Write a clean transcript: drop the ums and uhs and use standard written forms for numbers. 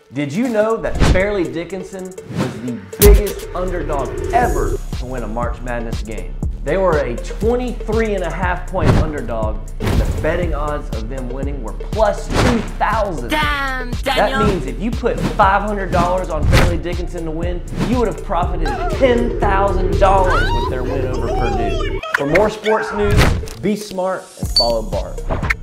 Did you know that Fairleigh Dickinson was the biggest underdog ever to win a March Madness game? They were a 23.5-point underdog, and the betting odds of them winning were plus 2,000. Damn, Daniel! That means if you put $500 on Fairleigh Dickinson to win, you would have profited $10,000 with their win over Purdue. For more sports news, be smart and follow Bart.